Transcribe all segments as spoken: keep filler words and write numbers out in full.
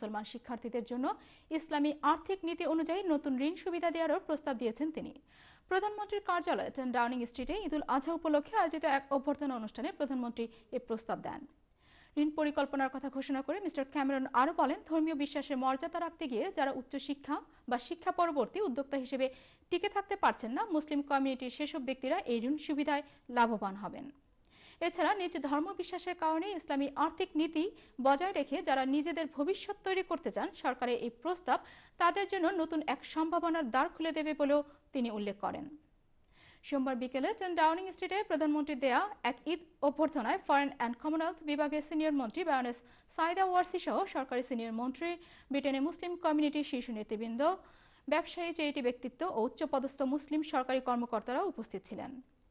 মুসলমান শিক্ষার্থীদের জন্য ইসলামী আর্থিক নীতি অনুযায়ী নতুন ঋণ সুবিধা দেওয়ারও প্রস্তাব দিয়েছেন তিনি। প্রধানমন্ত্রীর কার্যালয়ে টেন ডাউনিং স্ট্রিটে ঈদুল আজহা উপলক্ষে আয়োজিত এক অভ্যর্থনা অনুষ্ঠানে প্রধানমন্ত্রী এ প্রস্তাব দেন। ঋণ পরিকল্পনার কথা ঘোষণা করে মিস্টার ক্যামেরন আরও বলেন, ধর্মীয় বিশ্বাসের মর্যাদা রাখতে গিয়ে যারা উচ্চশিক্ষা বা শিক্ষা পরবর্তী উদ্যোক্তা হিসেবে টিকে থাকতে পারছেন না, মুসলিম কমিউনিটির সেসব ব্যক্তিরা এই ঋণ সুবিধায় লাভবান হবেন। এছাড়া নিজ ধর্ম বিশ্বাসের কারণে ইসলামী আর্থিক নীতি বজায় রেখে যারা নিজেদের ভবিষ্যৎ তৈরি করতে চান, সরকারের এই প্রস্তাব তাদের জন্য নতুন এক সম্ভাবনার দ্বার খুলে দেবে বলেও তিনি উল্লেখ করেন। সোমবার বিকেলে টেন ডাউনিং স্ট্রিটে প্রধানমন্ত্রী দেয়া এক ঈদ অভ্যর্থনায় ফরেন অ্যান্ড কমনওয়েলথ বিভাগের সিনিয়র মন্ত্রী বায়োনেস সাইদা ওয়ারসি সহ সরকারি সিনিয়র মন্ত্রী, ব্রিটেনের মুসলিম কমিউনিটির শীর্ষ নেতৃবৃন্দ, ব্যবসায়ী, চ্যারিটি ব্যক্তিত্ব ও উচ্চপদস্থ মুসলিম সরকারি কর্মকর্তারা উপস্থিত ছিলেন।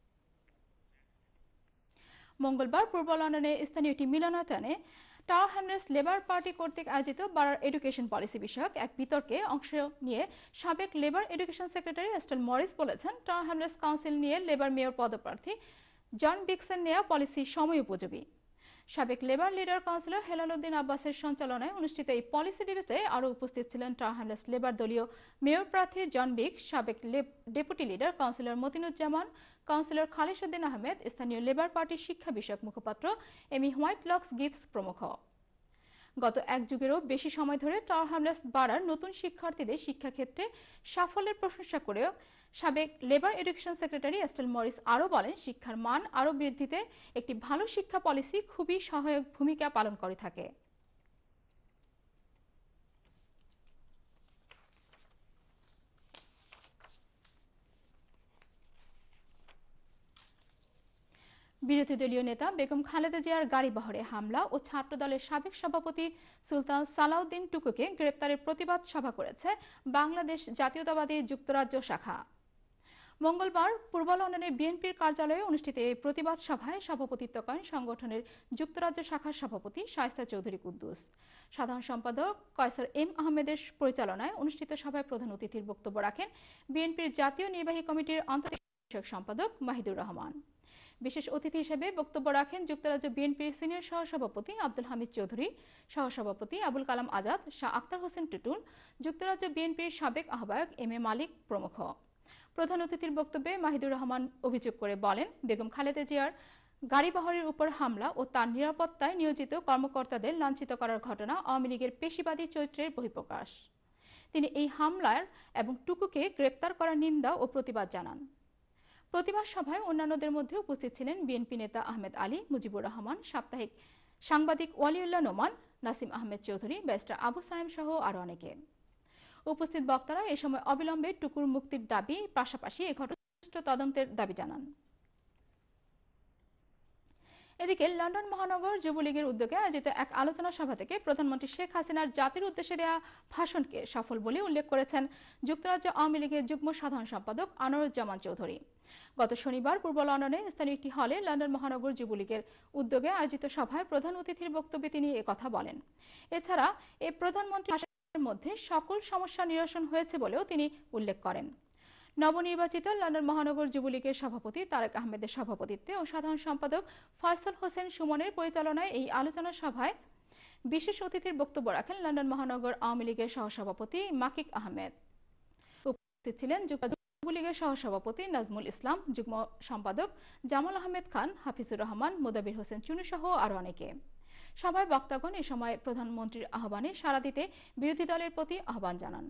মঙ্গলবার পূর্ব লন্ডনে স্থানীয় একটি মিলনায়তনে টাওয়ার হ্যামলেটস লেবার পার্টি কর্তৃক আয়োজিত বারার এডুকেশন পলিসি বিষয়ক এক বিতর্কে অংশ নিয়ে সাবেক Labour education secretary Estelle Morris বলেছেন, টাওয়ার হ্যামলেটস কাউন্সিল নিয়ে লেবার মেয়র পদপ্রার্থী জন বিক্সের নেওয়া পলিসি সময় উপযোগী। সাবেক Labour leader councillor Helal Uddin আব্বাসের সঞ্চালনায় অনুষ্ঠিত এই পলিসি ডিবেটে আরও উপস্থিত ছিলেন টাওয়ার হ্যামলেটস লেবার দলীয় মেয়র প্রার্থী জন বিক্স, সাবেক deputy leader councillor Motinuzzaman, councillor Khalisuddin Ahmed, স্থানীয় লেবার পার্টির শিক্ষা বিষয়ক মুখপাত্র এমি হোয়াইটলক্স গিবস প্রমুখ। গত এক যুগেরও বেশি সময় ধরে টাওয়ার হ্যামলেটস বারার নতুন শিক্ষার্থীদের শিক্ষাক্ষেত্রে সাফল্যের প্রশংসা করেও সাবেক Labour education secretary Estelle Morris আরও বলেন, শিক্ষার মান আরও বৃদ্ধিতে একটি ভালো শিক্ষা পলিসি খুবই সহায়ক ভূমিকা পালন করে থাকে। বিরোধী দলীয় নেতা বেগম খালেদা জিয়ার গাড়িবহরে হামলা ও ছাত্রদলের সাবেক সভাপতি সুলতান সালাউদ্দিন টুকুকে গ্রেপ্তারের প্রতিবাদ সভা করেছে বাংলাদেশ জাতীয়তাবাদী যুক্তরাজ্য শাখা। মঙ্গলবার পূর্ব লন্ডনের বিএনপির কার্যালয়ে অনুষ্ঠিত এই প্রতিবাদ সভায় সভাপতিত্ব করেন সংগঠনের যুক্তরাজ্য শাখার সভাপতি শায়েস্তা চৌধুরী কুদ্দুস। সাধারণ সম্পাদক কয়সার এম আহমেদের পরিচালনায় অনুষ্ঠিত সভায় প্রধান অতিথির বক্তব্য রাখেন বিএনপির জাতীয় নির্বাহী কমিটির আন্তর্জাতিক বিষয়ক সম্পাদক মাহিদুর রহমান। বিশেষ অতিথি হিসেবে বক্তব্য রাখেন যুক্তরাজ্য বিএনপির সিনিয়র সহসভাপতি আব্দুল হামিদ চৌধুরী, সহসভাপতি আবুল কালাম আজাদ, শাহ আক্তার হোসেন টুটুল, যুক্তরাজ্য বিএনপির সাবেক আহ্বায়ক এম এ মালিক প্রমুখ। প্রধান অতিথির বক্তব্যে মাহিদুর রহমান অভিযোগ করে বলেন, বেগম খালেদা জিয়ার গাড়িবহরের উপর হামলা ও তার নিরাপত্তায় নিয়োজিত কর্মকর্তাদের লাঞ্ছিত করার ঘটনা আওয়ামী লীগের পেশিবাদী চরিত্রের বহিঃপ্রকাশ। তিনি এই হামলার এবং টুকুকে গ্রেপ্তার করার নিন্দা ও প্রতিবাদ জানান। প্রতিবাদ সভায় অন্যান্যদের মধ্যে উপস্থিত ছিলেন বিএনপি নেতা আহমেদ আলী, মুজিবুর রহমান, সাপ্তাহিক সাংবাদিক ওয়ালিউল্লাহ নোমান, নাসিম আহমেদ চৌধুরী, ব্যারিস্টার আবু সায়েম সহ আরও অনেকে। উপস্থিত বক্তারা এ সময় অবিলম্বে টুকুর মুক্তির দাবি পাশাপাশি এ ঘটনার তদন্তের দাবি জানান। এদিকে লন্ডন মহানগর যুবলীগের উদ্যোগে আয়োজিত এক আলোচনা সভা থেকে প্রধানমন্ত্রী শেখ হাসিনার জাতির উদ্দেশ্যে দেওয়া ভাষণকে সফল বলে উল্লেখ করেছেন যুক্তরাজ্য আওয়ামী লীগের যুগ্ম সাধারণ সম্পাদক আনোয়ারুজ্জামান চৌধুরী। গত শনিবার পূর্ব লন্ডনে স্থানীয় একটি হলে লন্ডন মহানগর যুবলীগের উদ্যোগে আয়োজিত সভায় প্রধান অতিথির বক্তব্যে তিনি একথা বলেন। এছাড়া এ প্রধানমন্ত্রী ভাষণের মধ্যে সকল সমস্যা নিরসন হয়েছে বলেও তিনি উল্লেখ করেন। নবনির্বাচিত লন্ডন মহানগর যুবলীগের সভাপতি তারেক আহমেদের সভাপতিত্বে ও সাধারণ সম্পাদক ফয়সাল হোসেন সুমনের পরিচালনায় এই আলোচনা সভায় বিশেষ অতিথির বক্তব্য রাখেন লন্ডন মহানগর আওয়ামী লীগের সহসভাপতি মাকিক আহমেদ। উপস্থিত ছিলেন যুবলীগের সহসভাপতি নাজমুল ইসলাম, যুগ্ম সম্পাদক জামাল আহমেদ খান, হাফিজুর রহমান, মোদাবির হোসেন চুনু সহ আরও অনেকে। সভায় বক্তাগণ এ সময় প্রধানমন্ত্রীর আহ্বানে সাড়া দিতে বিরোধী দলের প্রতি আহ্বান জানান।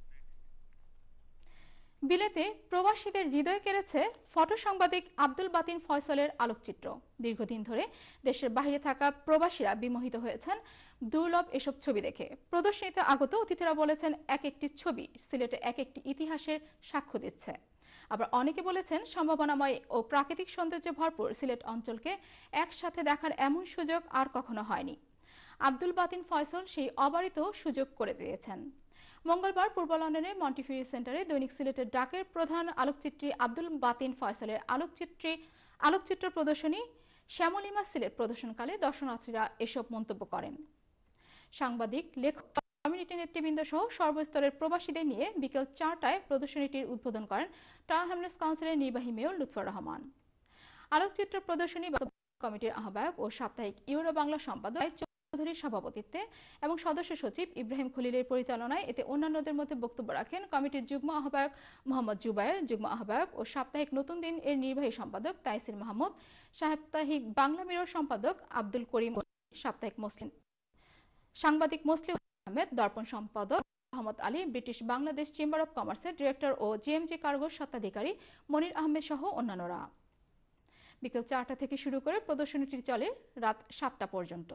বিলেতে প্রবাসীদের হৃদয় কেড়েছে ফটো সাংবাদিক আব্দুল বাতিন ফয়সলের আলোকচিত্র। দীর্ঘদিন ধরে দেশের বাইরে থাকা প্রবাসীরা বিমোহিত হয়েছেন দুর্লভ এসব ছবি দেখে। প্রদর্শনীতে আগত অতিথিরা বলেছেন, এক একটি ছবি সিলেটে এক একটি ইতিহাসের সাক্ষ্য দিচ্ছে। আবার অনেকে বলেছেন, সম্ভাবনাময় ও প্রাকৃতিক সৌন্দর্যে ভরপুর সিলেট অঞ্চলকে একসাথে দেখার এমন সুযোগ আর কখনো হয়নি। আব্দুল বাতিন ফয়সল সেই অবারিত সুযোগ করে দিয়েছেন। মঙ্গলবার পূর্ব লন্ডনের মন্টিফিউরি সেন্টারে দৈনিক সিলেটের ডাকের প্রধান আলোকচিত্রী আব্দুল বাতিন ফয়সলের আলোকচিত্রী আলোকচিত্র প্রদর্শনী শ্যামলিমা সিলেট প্রদর্শনকালে দর্শনার্থীরা এসব মন্তব্য করেন। সাংবাদিক, লেখক, কমিউনিটি নেতৃবৃন্দ সহ সর্বস্তরের প্রবাসীদের নিয়ে বিকেল চারটায় প্রদর্শনীটির উদ্বোধন করেন টাওয়ার হ্যামলেটস কাউন্সিলের নির্বাহী মেয়র লুৎফর রহমান। আলোকচিত্র প্রদর্শনী কমিটির আহ্বায়ক ও সাপ্তাহিক ইউরো বাংলা সম্পাদক চৌধুরীর সভাপতিত্বে এবং সদস্য সচিব ইব্রাহিম খলিলের পরিচালনায় এতে অন্যান্যদের মধ্যে বক্তব্য রাখেন কমিটির যুগ্ম আহ্বায়ক মোহাম্মদ জুবায়ের, যুগ্ম আহ্বায়ক ও সাপ্তাহিক নতুন দিন এর নির্বাহী সম্পাদক তাইসির মাহমুদ, সাপ্তাহিক বাংলা মিরর সম্পাদক আব্দুল করিম, সাপ্তাহিক মুসলিম সাংবাদিক মুসলিম আহমেদ, দর্পণ সম্পাদক Ahmad Ali, British Bangladesh chamber of কমার্সের ডিরেক্টর ও জিএমজি কার্গোর স্বত্বাধিকারী মনির আহমেদ সহ অন্যান্যরা। বিকেল চারটা থেকে শুরু করে প্রদর্শনীটি চলে রাত সাতটা পর্যন্ত।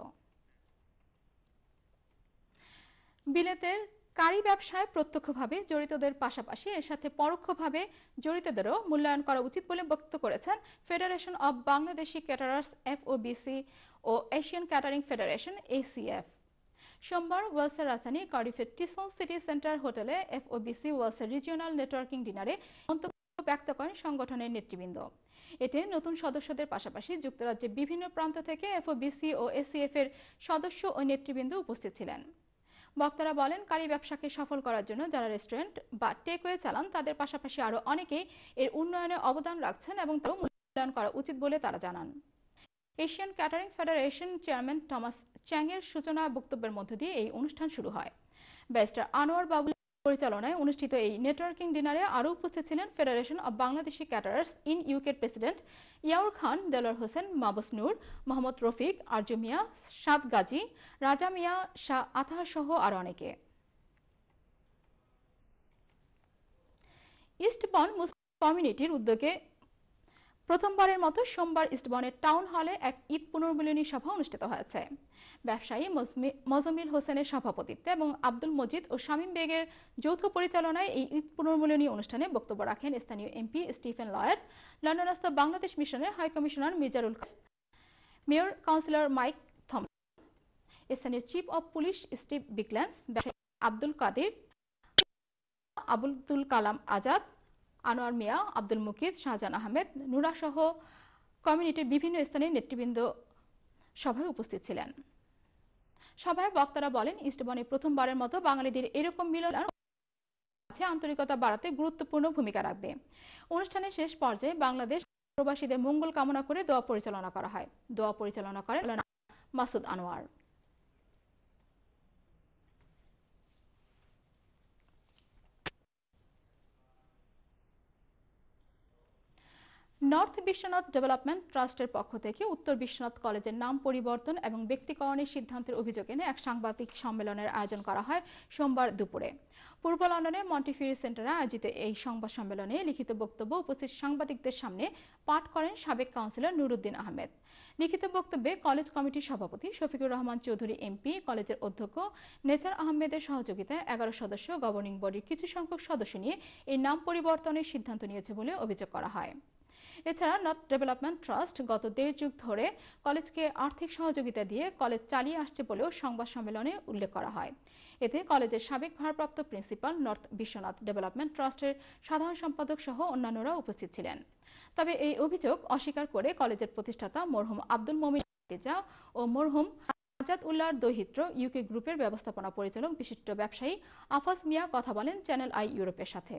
বিলেতের কারি ব্যবসায় প্রত্যক্ষভাবে জড়িতদের পাশাপাশি এর সাথে পরোক্ষভাবে জড়িতদেরও মূল্যায়ন করা উচিত বলে বক্তব্য করেছেন federation of Bangladeshi caterers FOBC ও এশিয়ান ক্যাটারিং ফেডারেশন এসিএফ। সোমবার ওয়েলসের রাজধানী কার্ডিফের টিসল সিটি সেন্টার হোটেলে এফওবিসি ওয়েলসের রিজিওনাল নেটওয়ার্কিং ডিনারে মন্তব্য ব্যক্ত করেন সংগঠনের নেতৃবৃন্দ। এতে নতুন সদস্যদের পাশাপাশি যুক্তরাজ্যের বিভিন্ন প্রান্ত থেকে এফওবিসি ও এসিএফ এর সদস্য ও নেতৃবৃন্দ উপস্থিত ছিলেন। বক্তারা বলেন, কারি ব্যবসাকে সফল করার জন্য যারা রেস্টুরেন্ট বা টেকওয়ে চালান তাদের পাশাপাশি আরও অনেকেই এর উন্নয়নে অবদান রাখছেন এবং তাও মূল্যায়ন করা উচিত বলে তারা জানান। Asian catering federation chairman Thomas চ্যাংয়ের সূচনা বক্তব্যের মধ্য দিয়ে এই অনুষ্ঠান শুরু হয়। ব্যারিস্টার আনোয়ার বাবুল পরিচালনায় অনুষ্ঠিত এই নেটওয়ার্কিং ডিনারে আরও উপস্থিত ছিলেন federation of Bangladeshi caterers in ইউকের প্রেসিডেন্ট ইয়াউর খান, দেলোয়ার হোসেন, মাবুস নূর, মোহাম্মদ রফিক, আরজু মিয়া, সাদ গাজী, রাজা মিয়া, শাহ আতাহার সহ আরও অনেকে। ইস্টবন মুসলিম কমিউনিটির উদ্যোগে প্রথমবারের মতো সোমবার ইস্টবনের টাউন হলে এক ঈদ পুনর্মিলনী সভা অনুষ্ঠিত হয়েছে। ব্যবসায়ী মজমিল হোসেনের সভাপতিত্বে এবং আব্দুল মজিদ ও শামীম বেগের যৌথ পরিচালনায় এই ঈদ পুনর্মিলনী অনুষ্ঠানে বক্তব্য রাখেন স্থানীয় এমপি স্টিফেন লয়েড, লন্ডনস্থ বাংলাদেশ মিশনের high commissioner Mizarul, mayor councillor Mike Thomson, স্থানীয় চিফ অব পুলিশ স্টিভ বিকল্যান্স, ব্যবসায়ী আব্দুল কাদির, আবুল কালাম আজাদ, আনোয়ার মিয়া, আব্দুল মুকিদ, শাহজাহান আহমেদ, নুরা সহ কমিউনিটির বিভিন্ন স্থানের নেতৃবৃন্দ সভায় উপস্থিত ছিলেন। সভায় বক্তারা বলেন, ইস্টবনে প্রথমবারের মতো বাঙালিদের এরকম মিলন আন্তরিকতা বাড়াতে গুরুত্বপূর্ণ ভূমিকা রাখবে। অনুষ্ঠানের শেষ পর্যায়ে বাংলাদেশ প্রবাসীদের মঙ্গল কামনা করে দোয়া পরিচালনা করা হয়। দোয়া পরিচালনা করেন মাসুদ আনোয়ার। নর্থ বিশ্বনাথ ডেভেলপমেন্ট ট্রাস্টের পক্ষ থেকে উত্তর বিশ্বনাথ কলেজের নাম পরিবর্তন এবং ব্যক্তিকরণের সিদ্ধান্তের অভিযোগ এনে এক সাংবাদিক সম্মেলনের আয়োজন করা হয় সোমবার দুপুরে পূর্ব লন্ডনে মন্টিফিউরি সেন্টারে আয়োজিত এই সংবাদ সম্মেলনে লিখিত বক্তব্য উপস্থিত সাংবাদিকদের সামনে পাঠ করেন সাবেক কাউন্সিলর নুরুদ্দিন আহমেদ। লিখিত বক্তব্যে কলেজ কমিটির সভাপতি শফিকুর রহমান চৌধুরী এমপি, কলেজের অধ্যক্ষ নেচার আহমেদের সহযোগিতায় এগারো সদস্য গভর্নিং বডির কিছু সংখ্যক সদস্য নিয়ে এই নাম পরিবর্তনের সিদ্ধান্ত নিয়েছে বলে অভিযোগ করা হয়। এছাড়া নর্থ ডেভেলপমেন্ট ট্রাস্ট গত দেড় যুগ ধরে কলেজকে আর্থিক সহযোগিতা দিয়ে কলেজ চালিয়ে আসছে বলেও সংবাদ সম্মেলনে উল্লেখ করা হয়। এতে কলেজের সাবেক ভারপ্রাপ্ত প্রিন্সিপাল, নর্থ বিশ্বনাথ ডেভেলপমেন্ট ট্রাস্টের সাধারণ সম্পাদক সহ অন্যান্যরা উপস্থিত ছিলেন। তবে এই অভিযোগ অস্বীকার করে কলেজের প্রতিষ্ঠাতা মরহুম আব্দুল মমিন ও মরহুম আজাদ উল্লাহর দৌহিত্র ইউকে গ্রুপের ব্যবস্থাপনা পরিচালক বিশিষ্ট ব্যবসায়ী আফাজ মিয়া কথা বলেন চ্যানেল আই ইউরোপের সাথে।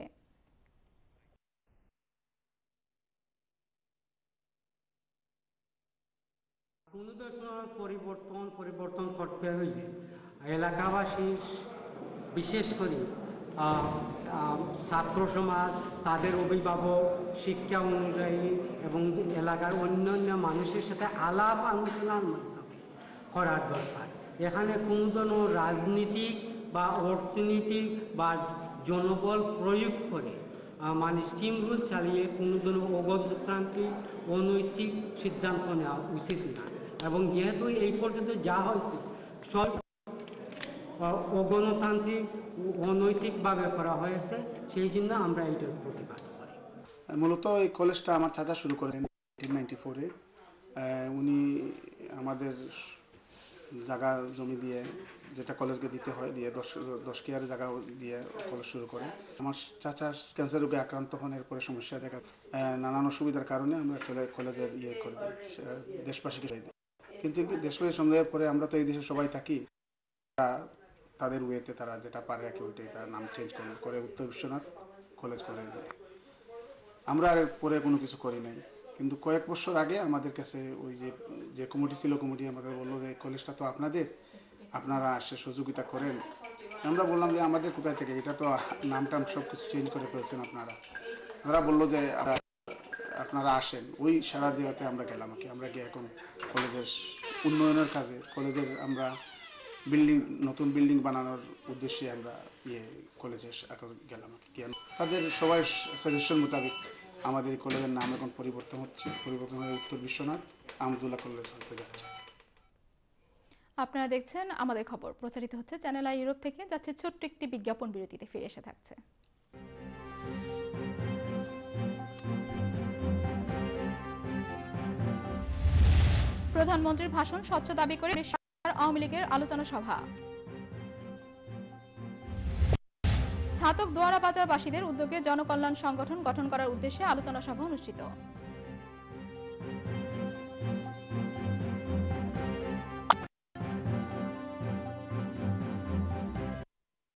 পরিবর্তন পরিবর্তন করতে হইলে এলাকাবাসী, বিশেষ করে ছাত্র সমাজ, তাদের অভিভাবক, শিক্ষা অনুযায়ী এবং এলাকার অন্যান্য মানুষের সাথে আলাপ আলোচনার মাধ্যমে করার দরকার। এখানে কোনো ধরনের রাজনীতিক বা অর্থনৈতিক বা জনবল প্রয়োগ করে মানে স্টিম রুল চালিয়ে কোনো ধরনের অগণতান্ত্রিক অনৈতিক সিদ্ধান্ত নেওয়া উচিত না। এবং যেহেতু এই পর্যন্ত যা হয়েছে সব অগণতান্ত্রিক অনৈতিকভাবে করা হয়েছে, সেই জন্য আমরা এইটার প্রতিবাদ করি। মূলত এই কলেজটা আমার চাচা শুরু করেন নাইনটিন নাইনটি ফোরে। উনি আমাদের জায়গা জমি দিয়ে, যেটা কলেজকে দিতে হয়, দিয়ে দশ দশ কেয়ার জায়গা দিয়ে কলেজ শুরু করে। আমার চাচা ক্যান্সার রোগে আক্রান্ত হন, এরপরে সমস্যা দেখা নানান অসুবিধার কারণে আমরা চলে কলেজের ইয়ে করে দিই, দেশবাসীকে দিই। কিন্তু দেশবাসী সময়ের পরে আমরা তো এই দেশে সবাই থাকি, তাদের ওয়েতে তারা যেটা পারে আর কি ওইটাই তারা নাম চেঞ্জ করে করে উত্তর বিশ্বনাথ কলেজ করে দেয়। আমরা আর পরে কোনো কিছু করি নাই। কিন্তু কয়েক বছর আগে আমাদের কাছে ওই যে যে কমিটি ছিল, কমিটি আমাদের বললো যে কলেজটা তো আপনাদের, আপনারা সে সহযোগিতা করেন। আমরা বললাম যে আমাদের কোথায় থেকে, এটা তো নাম টাম সব কিছু চেঞ্জ করে ফেলছেন আপনারা। ওরা বললো যে আপনারা আসেন। ওই সারা দেওয়াতে আমরা গেলাম আর কি। আমরা গিয়ে এখন কলেজের উন্নয়নের কাজে, কলেজের আমরা বিল্ডিং, নতুন বিল্ডিং বানানোর উদ্দেশ্যে আমরা ইয়ে কলেজে এখন গেলাম আর কি। তাদের সবাই সাজেশন মোতাবেক আমাদের কলেজের নাম এখন পরিবর্তন হচ্ছে, পরিবর্তন হয়ে উত্তর বিশ্বনাথ আমদুল্লাহ কলেজ হতে যাচ্ছে। আপনারা দেখছেন আমাদের খবর, প্রচারিত হচ্ছে চ্যানেল আই ইউরোপ থেকে। যাচ্ছে ছোট্ট একটি বিজ্ঞাপন বিরতিতে, ফিরে এসে থাকছে। প্রধানমন্ত্রীর ভাষণ স্বচ্ছ দাবি করে আওয়ামী লীগের আলোচনা সভা। ছাতক দোয়ারা বাজারবাসীদের উদ্যোগে জনকল্যাণ সংগঠন গঠন করার উদ্দেশ্যে আলোচনা সভা অনুষ্ঠিত।